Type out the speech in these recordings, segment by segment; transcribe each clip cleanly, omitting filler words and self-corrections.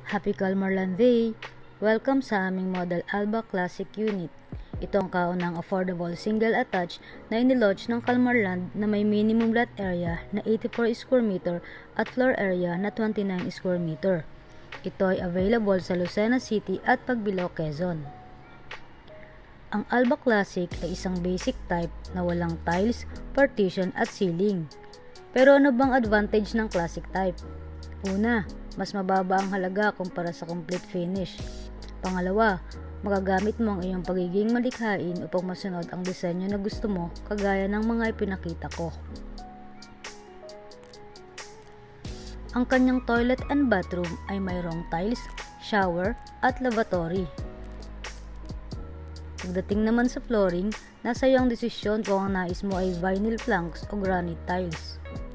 Happy Calmarland Day! Welcome sa aming Model Alba Classic Unit. Ito ang kaunang affordable single attached na inilaunch ng Calmarland na may minimum lot area na 84 square meter at floor area na 29 square meter. Ito ay available sa Lucena City at Pagbilao, Quezon. Ang Alba Classic ay isang basic type na walang tiles, partition at ceiling. Pero ano bang advantage ng classic type? Una, mas mababa ang halaga kumpara sa complete finish. Pangalawa, magagamit mo ang iyong pagiging malikhain upang masunod ang disenyo na gusto mo kagaya ng mga ipinakita ko. Ang kanyang toilet and bathroom ay mayroong tiles, shower at lavatory. Pagdating naman sa flooring, nasa iyo ang desisyon kung ang nais mo ay vinyl planks o granite tiles.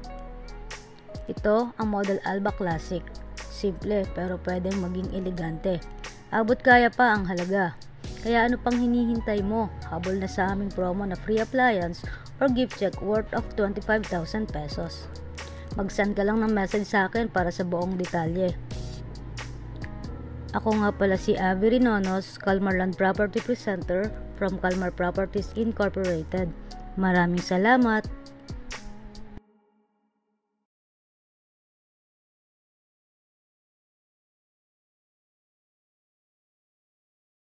Ito ang Model Alba Classic. Simple pero pwedeng maging elegante. Abot kaya pa ang halaga. Kaya ano pang hinihintay mo? Habol na sa aming promo na free appliance or gift check worth of 25,000 pesos. Mag-send ka lang ng message sa akin para sa buong detalye. Ako nga pala si Avi Rinonos, Calmarland Property Presenter from Calmar Properties Incorporated. Maraming salamat!